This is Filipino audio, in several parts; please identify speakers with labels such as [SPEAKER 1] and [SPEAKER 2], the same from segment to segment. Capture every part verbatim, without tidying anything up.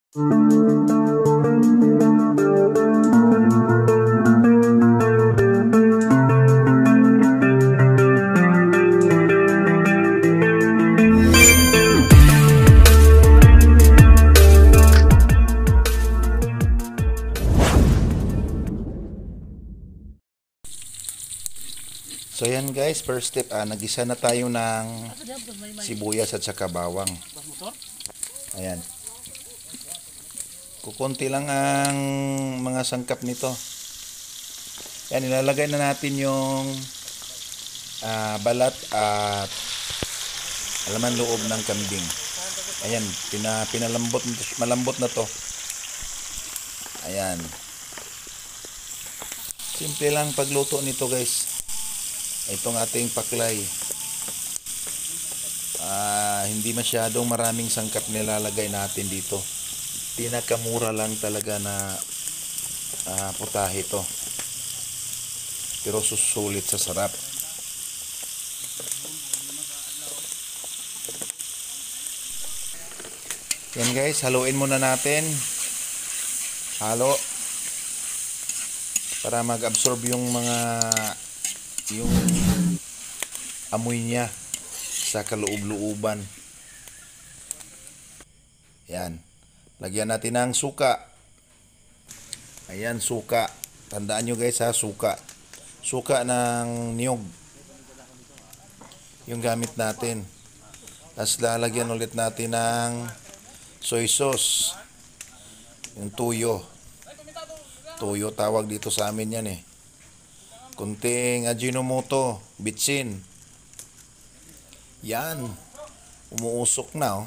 [SPEAKER 1] So yan guys, first step, ah, nagisa na tayo ng sibuyas at saka bawang. Ayan. Kukunti lang ang mga sangkap nito. Yan, ilalagay na natin yung ah, balat at alaman loob ng kambing. Ayan, pina, pinalambot, malambot na to. Ayan. Simple lang pagluto nito guys. Itong ating paklay, uh, hindi masyadong maraming sangkap nilalagay natin dito. Pinakamura lang talaga na uh, putahe to, pero susulit sa sarap. Yan guys, haluin muna natin. Halo para mag-absorb yung mga yung amoy niya sa kaloob-looban. Yan. Lagyan natin ng suka. Ayan, suka. Tandaan nyo guys ha, suka. Suka ng niyog. Yung gamit natin. Tapos lalagyan ulit natin ng soy sauce. Yung tuyo. Tuyo tawag dito sa amin yan eh. Kunting Ajinomoto, bitsin. Yan. Umuusok na oh.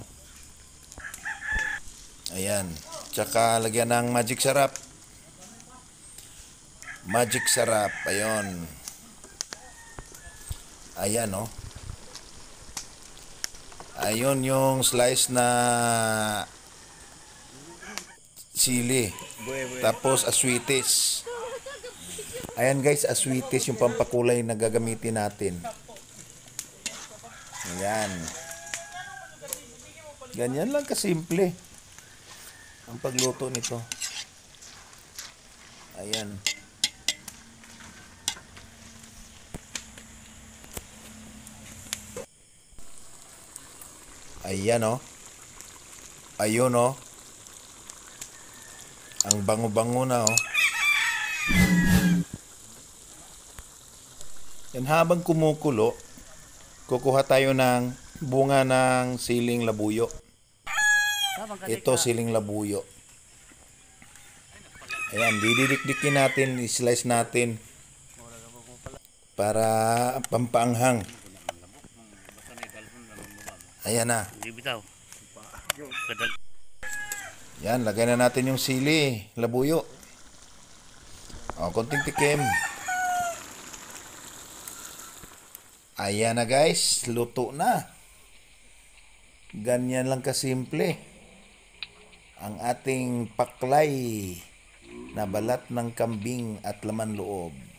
[SPEAKER 1] Ayan. Tsaka lagyan ng magic sarap. Magic sarap. Ayun. Ayan oh. Ayun yung slice na sili. Tapos aswitis. Ayan guys, aswitis yung pampakulay na gagamitin natin. Ayan. Ganyan lang kasimple ang pagluto nito. Ayan. Ayan oh. Ayun oh. Ang bango-bango na oh. Yan, habang kumukulo, kukuha tayo ng bunga ng siling labuyo. Ito siling labuyo. Ayan, dididikdikin natin, i-slice natin para pampaanghang. Ayan na. Yan, lagay na natin yung sili, labuyo. O, konting tikim. Ayan na guys, luto na. Ganyan lang kasimple ang ating paklay na balat ng kambing at laman loob.